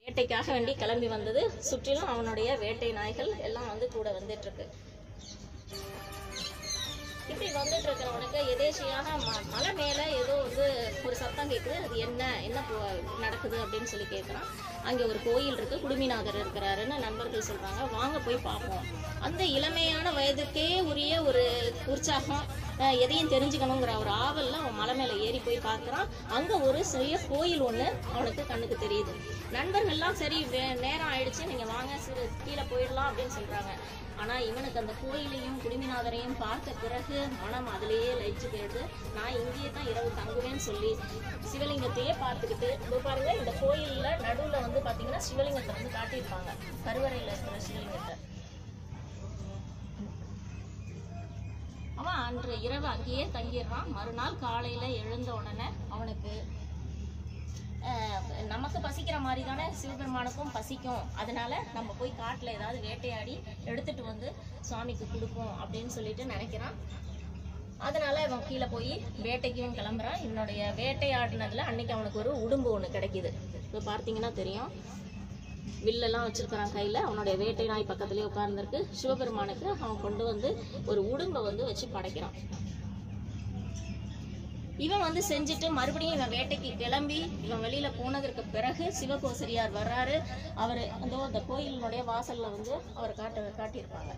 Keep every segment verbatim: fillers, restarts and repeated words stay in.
வேட்டைக்காக வேண்டி கிளம்பி வந்தது. சுற்றிலும் அவனுடைய வேட்டை நாய்கள் எல்லாம் வந்து கூட வந்துட்டு இருக்கு. இப்படி வந்துட்டு இருக்கிறவனுக்கு எதேச்சியாக மலை மேல ஏதோ வந்து ஒரு சத்தம் கேட்குது. அது என்ன என்ன நடக்குது அப்படின்னு சொல்லி கேட்குறான். அங்கே ஒரு கோயில் இருக்கு, குடுமிநாதர் இருக்கிறாருன்னு நண்பர்கள் சொல்றாங்க. வாங்க போய் பார்ப்போம். அந்த இளமையான வயதுக்கே உரிய ஒரு உற்சாகம், எதையும் தெரிஞ்சுக்கணுங்கிற ஒரு ஆவல்ல அவன் மலை மேல ஏறி போய் பார்க்குறான். அங்க ஒரு சிறிய கோயில் ஒண்ணு அவனுக்கு கண்ணுக்கு தெரியுது. நண்பர்கள்லாம் சரி நேரம் ஆயிடுச்சு, நீங்க வாங்க சிறு கீழே போயிடலாம் அப்படின்னு சொல்றாங்க. ஆனா இவனுக்கு அந்த கோயிலையும் குடுமிநாதரையும் பார்த்த பிறகு மனம் அதிலேயே லயிச்சு போயிடுது. நான் இங்கேயே தான் இரவு தங்குவேன்னு சொல்லி சிவலிங்கத்தையே பார்த்துக்கிட்டு இப்போ பாருங்க, இந்த கோயில்ல நடுவுல வந்து பாத்தீங்கன்னா சிவலிங்கத்தை வந்து காட்டியிருப்பாங்க, கருவறையில இருக்கிற சிவலிங்கத்தை. அவன் அன்று இரவு அங்கேயே தங்கிடுறான். மறுநாள் காலையில எழுந்த உடனே அவனுக்கு நமக்கு பசிக்கிற மாதிரி தானே சிவபெருமானுக்கும் பசிக்கும். அதனால நம்ம போய் காட்டுல ஏதாவது வேட்டையாடி எடுத்துட்டு வந்து சுவாமிக்கு கொடுப்போம் அப்படின்னு சொல்லிட்டு நினைக்கிறான். அதனால அவன் கீழே போய் வேட்டைக்கும் கிளம்புறான். என்னுடைய வேட்டையாடினதுல அன்னைக்கு அவனுக்கு ஒரு உடும்பு ஒண்ணு கிடைக்குது. இப்போ பார்த்தீங்கன்னா தெரியும், வில்லெல்லாம் வச்சிருக்கிறான் கையில. அவனுடைய வேட்டை நாய் பக்கத்துலயே உட்கார்ந்துருக்கு. சிவபெருமானுக்கு அவன் கொண்டு வந்து ஒரு உடும்பை வந்து வச்சு படைக்கிறான். இவன் வந்து செஞ்சுட்டு மறுபடியும் இவன் வேட்டைக்கு கிளம்பி இவன் வெளியில போனதற்கு பிறகு சிவகோசரியார் வர்றாரு. அவரு அந்த அந்த கோயிலினுடைய வாசல்ல வந்து அவர் காட்ட காட்டியிருப்பாங்க.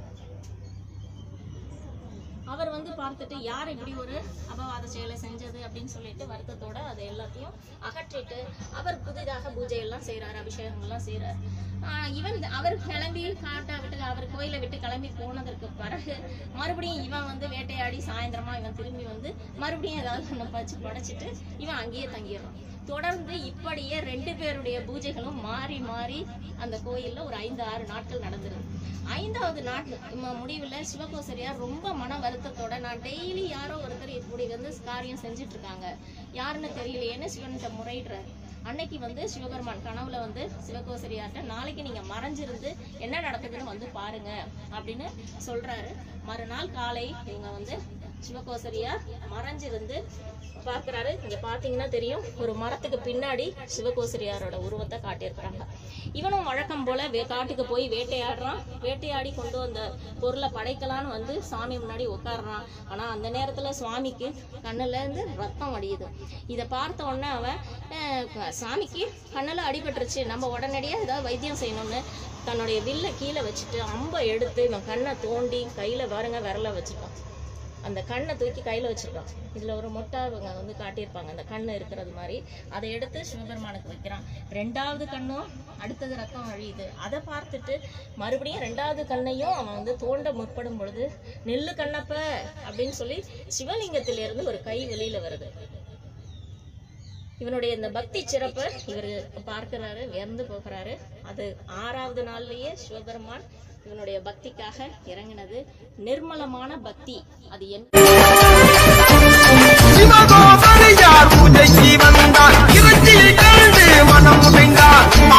அவர் வந்து பார்த்துட்டு யார் இப்படி ஒரு அபவாத செயலை செஞ்சது அப்படின்னு சொல்லிட்டு வருத்தத்தோட அதை எல்லாத்தையும் அகற்றிட்டு அவர் புதிதாக பூஜை எல்லாம் செய்யறாரு, அபிஷேகம் எல்லாம் செய்யறாரு. ஆஹ் இவன் அவர் கிளம்பி காட்டா விட்டு அவர் கோயிலை விட்டு கிளம்பி போனதற்கு பிறகு மறுபடியும் இவன் வந்து வேட்டையாடி சாயந்தரமா இவன் திரும்பி வந்து மறுபடியும் ஏதாவது ஒண்ணு பச்சு படைச்சிட்டு இவன் அங்கேயே தங்கிடுறான். தொடர்ந்து இப்படியே ரெண்டு பேருடைய பூஜைகளும் மாறி மாறி அந்த கோயில்ல ஒரு ஐந்து ஆறு நாட்கள் நடந்துருது. ஐந்தாவது நாள் முடிவுல சிவகோசரியார் ரொம்ப மன வருத்தத்தோட, நான் டெய்லி யாரோ ஒருத்தர் இப்படி வந்து காரியம் செஞ்சுட்டு இருக்காங்க, யாருன்னு தெரியலையேன்னு சிவன்கிட்ட முறையிடுறாரு. அன்னைக்கு வந்து சிவபெருமான் கனவுல வந்து சிவகோசரியார்ட்ட, நாளைக்கு நீங்க மறைஞ்சிருந்து என்ன நடக்குதுன்னு வந்து பாருங்க அப்படின்னு சொல்றாரு. மறுநாள் காலை இவங்க வந்து சிவகோசரியார் மறைஞ்சிருந்து பார்க்கிறாரு. இங்க பாத்தீங்கன்னா தெரியும், ஒரு மரத்துக்கு பின்னாடி சிவகோசரியாரோட உருவத்தை காட்டியிருக்கிறாங்க. இவனும் வழக்கம் போல காட்டுக்கு போய் வேட்டையாடுறான். வேட்டையாடி கொண்டு வந்த பொருளை படைக்கலான்னு வந்து சாமி முன்னாடி உட்காடுறான். ஆனா அந்த நேரத்துல சுவாமிக்கு கண்ணுல இருந்து ரத்தம் வடியுது. இதை பார்த்த உடனே அவன் சாமிக்கு கண்ணுல அடிபட்டுருச்சு, நம்ம உடனடியா ஏதாவது வைத்தியம் செய்யணும்னு தன்னுடைய வில்ல கீழே வச்சுட்டு அம்பை எடுத்து இவன் கண்ணை தோண்டி கையில பாருங்க விரல வச்சுட்டான். அந்த கண்ணை தூக்கி கையில வச்சிருக்கான். இதுல ஒரு மொட்டை இவங்க வந்து காட்டியிருப்பாங்க, அந்த கண்ணு இருக்கிறது மாதிரி. அதை எடுத்து சிவபெருமானுக்கு வைக்கிறான். ரெண்டாவது கண்ணும் அடுத்தது ரத்தம் வழியுது. அதை பார்த்துட்டு மறுபடியும் ரெண்டாவது கண்ணையும் அவன் வந்து தோண்ட முற்படும் பொழுது, நெல்லு கண்ணப்ப அப்படின்னு சொல்லி சிவலிங்கத்திலிருந்து ஒரு கை வெளியில வருது. இவனுடைய இந்த பக்தி சிறப்பை இவரு பார்க்கிறாரு, வியந்து போகிறாரு. அது ஆறாவது நாள்லயே சிவபெருமான் இவனுடைய பக்திக்காக இறங்கினது நிர்மலமான பக்தி. அது என்ன பூஜைக்கு வந்தார், இறைச்சியை கண்டு மனம் உடைந்தார்.